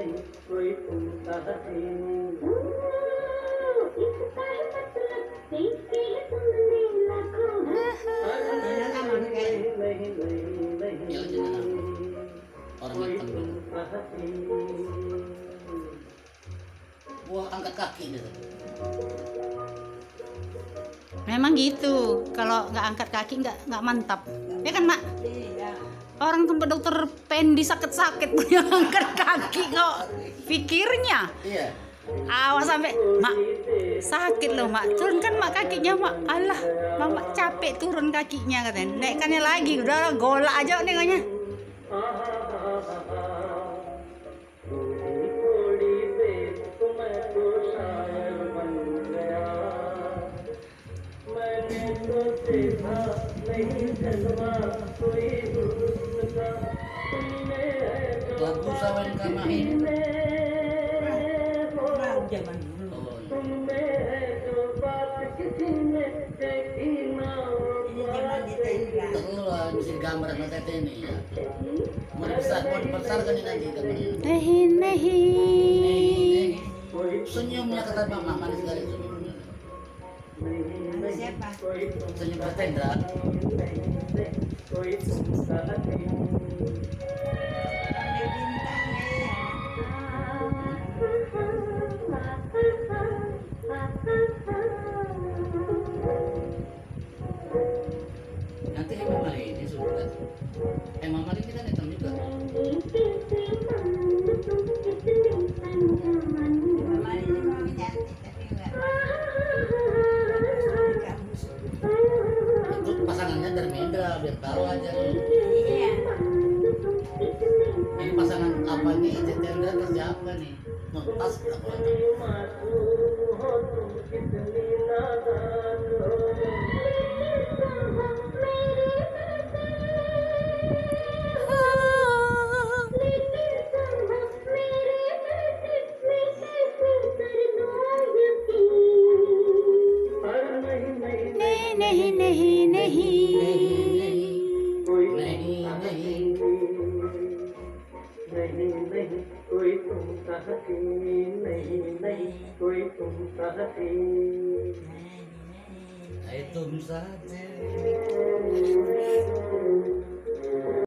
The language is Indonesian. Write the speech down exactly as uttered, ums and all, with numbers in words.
नहीं कोई तुम कहती इसका है मतलब देख के तुमने लाखों नहीं नहीं नहीं कोई तुम कहती Gua angkat kaki gitu. Memang gitu, kalau nggak angkat kaki nggak nggak mantap, ya kan mak? Iya. Orang tempat dokter pendi sakit-sakit punya angkat kaki kok pikirnya. Iya. Awas sampai mak sakit loh mak, turunkan mak kakinya mak. Alah, mak capek turun kakinya katanya. Naikkannya lagi, udah golak aja nengoknya. Lagu sawen kamahin. Kurang zaman dulu. Ini zaman ditenda. Terlalu lah bisa gambar sama tete ini ya. Mau besar, mau dibesarkan ini nanti gambarnya. Nehi nehi. Senyumnya kata mama manis sekali senyumnya. Nama siapa? Senyum Tendra. Ada bintangnya ya. Nanti emang mari ini sudah. Emang mari kita datang juga. Mama ini mau cantik tapi enggak. Itu pasangannya Darmendra biar tahu aja nih. Iya. Ini pasangan apa nih? Tendra terus siapa nih? Nontas apa? नहीं नहीं नहीं कोई नहीं नहीं नहीं नहीं कोई तुम कहती नहीं नहीं कोई तुम कहती Itu saja.